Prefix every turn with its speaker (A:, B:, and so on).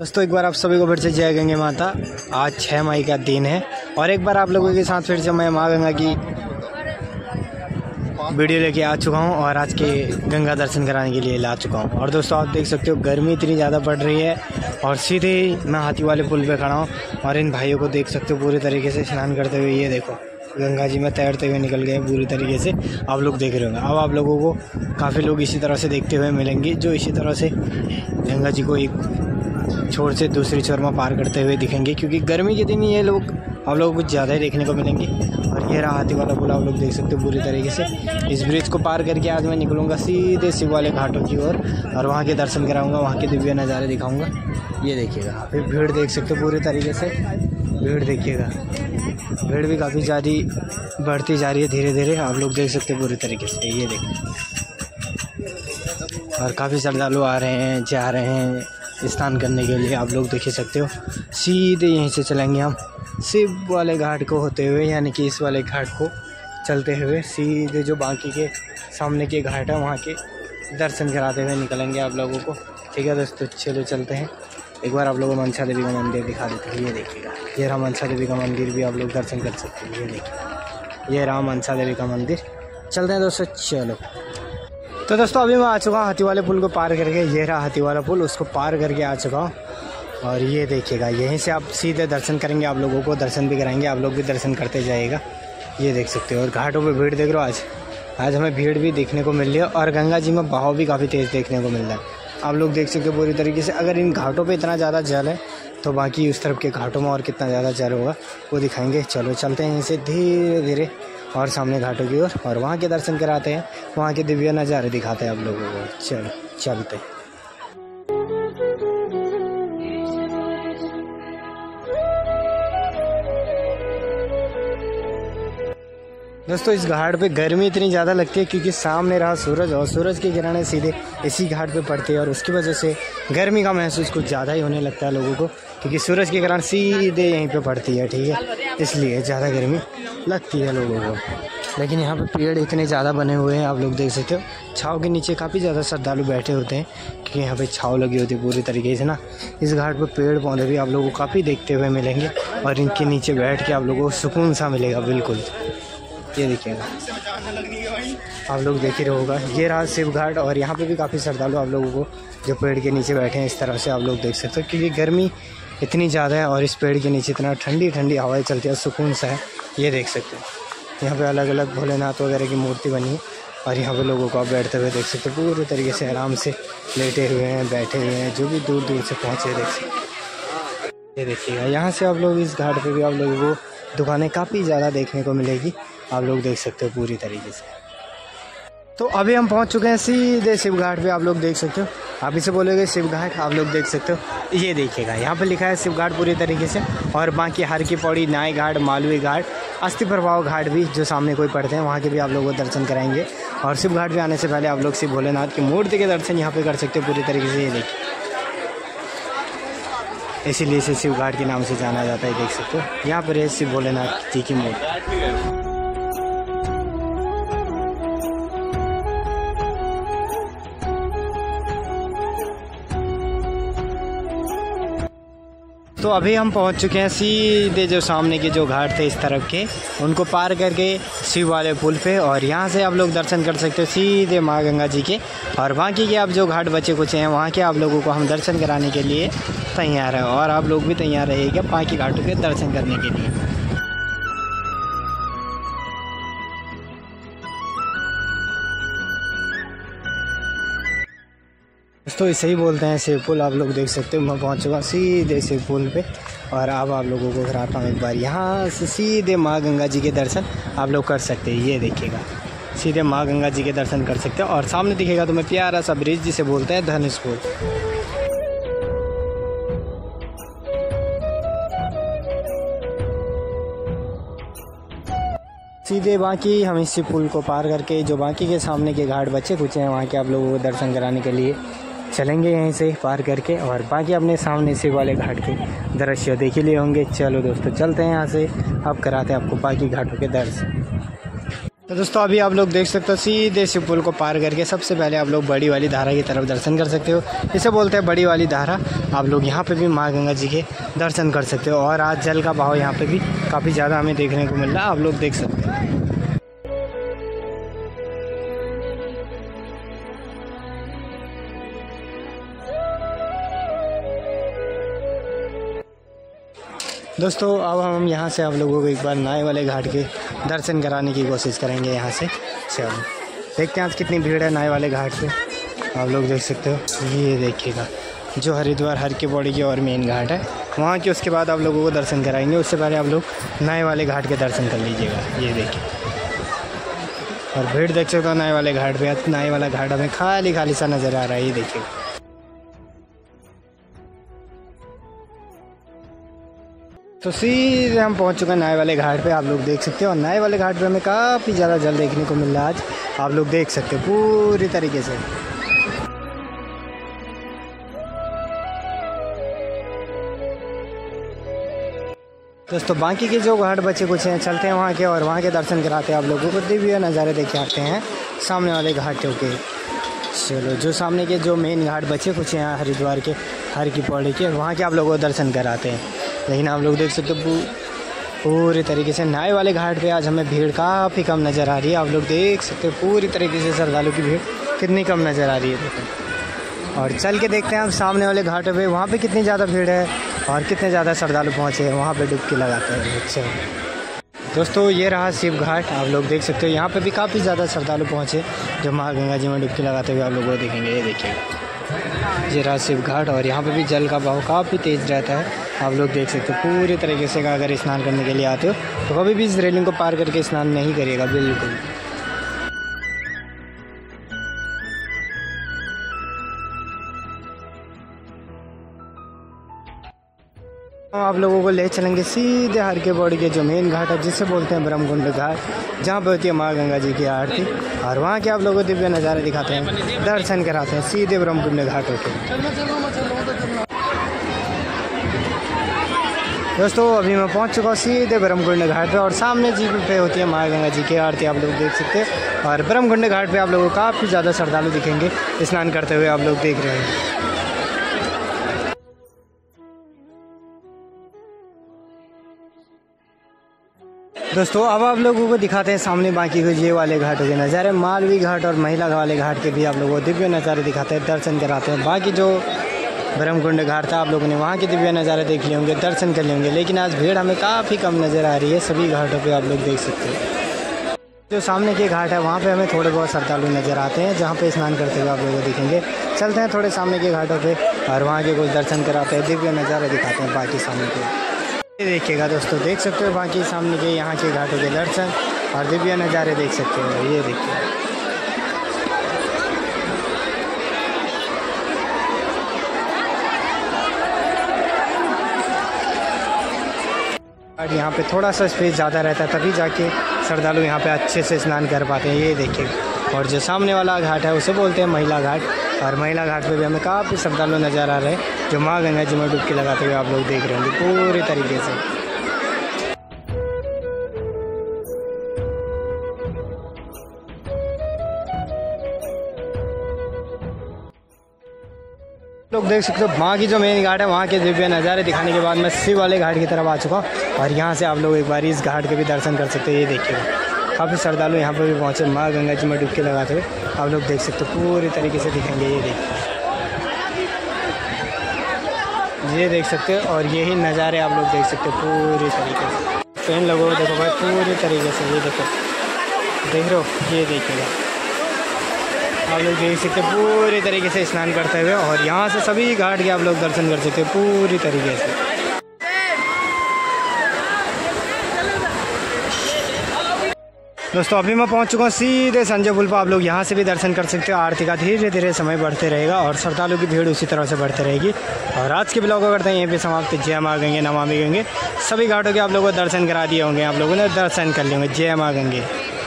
A: दोस्तों एक बार आप सभी को फिर से जय गंगे माता। आज 6 मई का दिन है और एक बार आप लोगों के साथ फिर से मैं माँ गंगा की वीडियो लेके आ चुका हूँ और आज के गंगा दर्शन कराने के लिए ला चुका हूँ। और दोस्तों आप देख सकते हो गर्मी इतनी ज़्यादा पड़ रही है और सीधे ही मैं हाथी वाले पुल पे खड़ा हूँ और इन भाइयों को देख सकते हो पूरी तरीके से स्नान करते हुए। ये देखो गंगा जी में तैरते हुए निकल गए पूरी तरीके से, आप लोग देख रहे होंगे। अब आप लोगों को काफ़ी लोग इसी तरह से देखते हुए मिलेंगे जो इसी तरह से गंगा जी को एक छोर से दूसरी छोर में पार करते हुए दिखेंगे, क्योंकि गर्मी के दिन ये लोग आप लोगों को कुछ ज़्यादा ही देखने को मिलेंगे। और ये रहा हाथी वाला पुल, आप लोग देख सकते हो पूरी तरीके से। इस ब्रिज को पार करके आज मैं निकलूँगा सीधे शिव वाले घाटों की ओर और वहाँ के दर्शन कराऊँगा, वहाँ के दिव्य नज़ारे दिखाऊँगा। ये देखिएगा, फिर भीड़ देख सकते हो पूरी तरीके से। भीड़ देखिएगा, भीड़ भी काफ़ी ज़्यादा बढ़ती जा रही है धीरे धीरे, आप लोग देख सकते हो पूरी तरीके से। ये देखो, और काफ़ी श्रद्धालु आ रहे हैं, जा रहे हैं स्नान करने के लिए, आप लोग देख सकते हो। सीधे यहीं से चलेंगे हम शिव वाले घाट को होते हुए, यानी कि इस वाले घाट को चलते हुए सीधे जो बाकी के सामने के घाट है वहाँ के दर्शन कराते हुए निकलेंगे आप लोगों को। ठीक है दोस्तों, चलो चलते हैं। एक बार आप लोगों को मनसा देवी का मंदिर दिखा देते हैं। ये देखिएगा, ये रहा मनसा देवी का मंदिर, भी आप लोग दर्शन कर सकते हैं। ये देखिए, ये रहा मनसा देवी का मंदिर। चलते हैं दोस्तों, चलो। तो दोस्तों अभी मैं आ चुका हूँ हाथी वाले पुल को पार करके। ये रहा हाथी वाला पुल, उसको पार करके आ चुका हूँ। और ये देखिएगा, यहीं से आप सीधे दर्शन करेंगे, आप लोगों को दर्शन भी कराएंगे, आप लोग भी दर्शन करते जाइएगा। ये देख सकते हो, और घाटों पे भीड़ देख रहे हो। आज हमें भीड़ भी देखने को मिल रही है और गंगा जी में बहाव भी काफ़ी तेज़ देखने को मिल रहा है, आप लोग देख सकते हो पूरी तरीके से। अगर इन घाटों पे इतना ज़्यादा जल है तो बाकी उस तरफ के घाटों में और कितना ज़्यादा जल होगा वो दिखाएंगे। चलो चलते हैं यहीं से धीरे धीरे और सामने घाटों की ओर और वहाँ के दर्शन कराते हैं, वहाँ के दिव्य नज़ारे दिखाते हैं आप लोगों को। चलो चलते हैं। दोस्तों इस घाट पे गर्मी इतनी ज़्यादा लगती है क्योंकि सामने रहा सूरज और सूरज की किरणें सीधे इसी घाट पे पड़ती है और उसकी वजह से गर्मी का महसूस कुछ ज़्यादा ही होने लगता है लोगों को, क्योंकि सूरज की किरण सीधे यहीं पे पड़ती है। ठीक है, इसलिए ज़्यादा गर्मी लगती है लोगों को। लेकिन यहाँ पे पेड़ इतने ज़्यादा बने हुए हैं, आप लोग देख सकते हो। छाँव के नीचे काफ़ी ज़्यादा श्रद्धालु बैठे होते हैं क्योंकि यहाँ पे छाँव लगी होती है पूरी तरीके से ना। इस घाट पर पेड़ पौधे भी आप लोगों को काफ़ी देखते हुए मिलेंगे और इनके नीचे बैठ के आप लोगों को सुकून सा मिलेगा बिल्कुल। ये देखिएगा, आप लोग देख ही रहे होगा। ये रहा शिव घाट और यहाँ पे भी काफ़ी श्रद्धालु आप लोगों को जो पेड़ के नीचे बैठे हैं इस तरह से आप लोग देख सकते हो, क्योंकि गर्मी इतनी ज़्यादा है और इस पेड़ के नीचे इतना ठंडी ठंडी हवाएं चलती है, सुकून सा है। ये देख सकते हो, यहाँ पे अलग अलग भोलेनाथ वगैरह की मूर्ति बनी है और यहाँ पे लोगों को आप बैठते हुए देख सकते हो पूरी तरीके से आराम से लेटे हुए हैं, बैठे हुए हैं, जो भी दूर दूर से पहुँचे देख सकते हैं। ये देखिएगा, यहाँ से आप लोग इस घाट पर भी आप लोगों को दुकानें काफ़ी ज़्यादा देखने को मिलेगी, आप लोग देख सकते हो पूरी तरीके से। तो अभी हम पहुंच चुके हैं सीधे शिव घाट पे, आप लोग देख सकते हो। आप इसे बोलोगे शिव घाट, आप लोग देख सकते हो। ये देखिएगा, यहाँ पे लिखा है शिव घाट पूरी तरीके से। और बाकी हर की पौड़ी, नाई घाट, मालवी घाट, अस्थि प्रभाव घाट भी जो सामने कोई पड़ते हैं वहाँ के भी आप लोगों को दर्शन कराएंगे। और शिव घाट पे आने से पहले आप लोग शिव भोलेनाथ की मूर्ति के दर्शन यहाँ पे कर सकते हो पूरी तरीके से। ये देखिए, इसीलिए इसे शिव घाट के नाम से जाना जाता है, देख सकते हो। यहाँ पर है शिव भोलेनाथ जी की मूर्ति। तो अभी हम पहुंच चुके हैं सीधे जो सामने के जो घाट थे इस तरफ के, उनको पार करके शिव वाले पुल पे। और यहाँ से आप लोग दर्शन कर सकते हो सीधे माँ गंगा जी के। और बाकी के आप जो घाट बचे कुछ हैं वहाँ के आप लोगों को हम दर्शन कराने के लिए तैयार है और आप लोग भी तैयार रहिएगा बाकी घाटों के दर्शन करने के लिए। दोस्तों इसे ही बोलते हैं शिव पुल, आप लोग देख सकते हो। मैं पहुंच चुका सीधे शिव पुल पे और अब आप लोगों को कराता हूँ एक बार यहाँ से सीधे माँ गंगा जी के दर्शन आप लोग कर सकते हैं। ये देखिएगा, सीधे माँ गंगा जी के दर्शन कर सकते हो और सामने दिखेगा तुम्हें प्यारा सा ब्रिज जिसे बोलते हैं धनुष पुल। सीधे बाकी हम इसी पुल को पार करके जो बाकी के सामने के घाट बचे कुछ हैं वहाँ के आप लोगों को दर्शन कराने के लिए चलेंगे यहीं से पार करके। और बाकी अपने सामने शिव वाले घाट के दृश्य देख ही लिए होंगे। चलो दोस्तों चलते हैं यहाँ से, अब कराते हैं आपको बाकी घाटों के दर्शन। तो दोस्तों अभी आप लोग देख सकते हो सीधे शिव पुल को पार करके सबसे पहले आप लोग बड़ी वाली धारा की तरफ दर्शन कर सकते हो। इसे बोलते हैं बड़ी वाली धारा। आप लोग यहाँ पे भी माँ गंगा जी के दर्शन कर सकते हो और आज जल का बहाव यहाँ पे भी काफ़ी ज़्यादा हमें देखने को मिल रहा है, आप लोग देख सकते हो। दोस्तों अब हम यहाँ से आप लोगों को एक बार नाय वाले घाट के दर्शन कराने की कोशिश करेंगे। यहाँ से चलो देखते हैं आज कितनी भीड़ है नाय वाले घाट पे। आप लोग देख सकते हो, ये देखिएगा जो हरिद्वार हर की पौड़ी की और मेन घाट है वहाँ के, उसके बाद आप लोगों को दर्शन कराएंगे। उससे पहले आप लोग नाय वाले घाट के दर्शन कर लीजिएगा। ये देखिए और भीड़ देख सकते हो नाय वाले घाट पर। नाय वाला घाट हमें खाली खाली सा नज़र आ रहा है, ये देखिए। तो सीधे हम पहुंच चुके हैं नाय वाले घाट पे, आप लोग देख सकते हो। और नाय वाले घाट पे हमें काफ़ी ज़्यादा जल देखने को मिल रहा है आज, आप लोग देख सकते हो पूरी तरीके से। दोस्तों बाकी के जो घाट बचे कुछ हैं, चलते हैं वहाँ के और वहाँ के दर्शन कराते हैं आप लोगों को। दिव्य नज़ारे देखे आते हैं सामने वाले घाटों के। चलो जो सामने के जो मेन घाट बचे कुछ हैं हरिद्वार के हर की पौड़ी के, वहाँ के आप लोगों को दर्शन कराते हैं। लेकिन आप लोग देख सकते हो पूरी तरीके से नाय वाले घाट पे आज हमें भीड़ काफ़ी कम नज़र आ रही है। आप लोग देख सकते हो पूरी तरीके से श्रद्धालु की भीड़ कितनी कम नज़र आ रही है, देखो। और चल के देखते हैं आप सामने वाले घाटों पे वहाँ पे कितनी ज़्यादा भीड़ है और कितने ज़्यादा श्रद्धालु पहुँचे हैं वहाँ पे डुबकी लगाते हैं। अच्छा दोस्तों ये रहा शिव घाट, आप लोग देख सकते हो यहाँ पे भी काफ़ी ज़्यादा श्रद्धालु पहुँचे जो माँ गंगा जी में डुबकी लगाते हुए आप लोग वो देखेंगे। ये देखिए ये रहा शिव घाट और यहाँ पे भी जल का बहाव काफ़ी तेज़ रहता है, आप लोग देख सकते हो पूरी तरीके से। अगर स्नान करने के लिए आते हो तो कभी भी इस रेलिंग को पार करके स्नान नहीं करिएगा बिल्कुल। आप लोगों को ले चलेंगे सीधे हर के पौड़ी के जो मेन घाट है जिसे बोलते हैं ब्रह्मकुंड घाट, जहाँ पे होती है माँ गंगा जी की आरती और वहाँ के आप लोगों को दिव्य नज़ारे दिखाते हैं, दर्शन कराते हैं सीधे ब्रह्मकुंड घाट होके। दोस्तों अभी मैं पहुँच चुका हूँ सीधे ब्रह्मकुंड घाट पे और सामने जी पे होती है माँ गंगा जी की आरती, आप लोग देख सकते हैं। और ब्रह्मकुंड घाट पे आप लोगों को काफ़ी ज़्यादा श्रद्धालु दिखेंगे स्नान करते हुए, आप लोग देख रहे हैं। दोस्तों अब आप लोगों को दिखाते हैं सामने बाकी के ये वाले घाटों के नज़ारे, मालवी घाट और महिला वाले घाट के भी आप लोगों को दिव्य नज़ारे दिखाते हैं, दर्शन कराते हैं। बाकी जो ब्रह्मकुंड घाट था आप लोगों ने वहाँ के दिव्य नज़ारे देख लिए होंगे, दर्शन कर लिए होंगे। लेकिन आज भीड़ हमें काफ़ी कम नज़र आ रही है सभी घाटों पे, आप लोग देख सकते हैं। जो सामने के घाट है वहाँ पे हमें थोड़े बहुत श्रद्धालु नज़र आते हैं जहाँ पे स्नान करते हुए आप लोगों को दिखेंगे। चलते हैं थोड़े सामने के घाटों पे और वहाँ के कुछ दर्शन कराते हैं, दिव्य नज़ारे दिखाते हैं बाकी सामने के। ये देखिएगा दोस्तों, देख सकते हो बाकी सामने के यहाँ के घाटों के दर्शन और दिव्य नज़ारे देख सकते हो। ये देखिए और यहाँ पे थोड़ा सा स्पेस ज़्यादा रहता है तभी जाके श्रद्धालु यहाँ पे अच्छे से स्नान कर पाते हैं। ये देखिए और जो सामने वाला घाट है उसे बोलते हैं महिला घाट और महिला घाट पे भी हमें काफ़ी श्रद्धालु नज़र आ रहे हैं जो माँ गंगा जी में डुबकी लगाते हुए आप लोग देख रहे होंगे पूरी तरीके से। लोग देख सकते हो वहाँ की जो मेन घाट है वहाँ के दिव्य नज़ारे दिखाने के बाद मैं शिव वाले घाट की तरफ आ चुका हूँ और यहाँ से आप लोग एक बार इस घाट के भी दर्शन कर सकते हैं। ये देखिए काफ़ी श्रद्धालु यहाँ पर भी पहुँचे माँ गंगा जी में डुबकी लगाते हुए, आप लोग देख सकते हो पूरी तरीके से दिखेंगे। ये देख सकते हो और यही नज़ारे आप लोग देख सकते हो पूरी तरीके से। तो इन लोगों को देखो भाई पूरी तरीके से, ये देखो देख रहे हो, ये देखिएगा आप लोग देख सकते हैं पूरी तरीके से स्नान करते हुए और यहाँ से सभी घाट के आप लोग दर्शन कर सकते हैं पूरी तरीके से। दोस्तों अभी मैं पहुँच चुका हूँ सीधे संजय पुल पर, आप लोग यहाँ से भी दर्शन कर सकते हो। आरती का धीरे धीरे समय बढ़ते रहेगा और श्रद्धालु की भीड़ उसी तरह से बढ़ती रहेगी। और आज के ब्लॉग को करते हैं यहीं पे समाप्त। जय माँ गंगे नमामि गंगे। सभी घाटों के आप लोगों को दर्शन करा दिए होंगे, आप लोगों ने दर्शन कर लिए होंगे। जय माँ गंगे।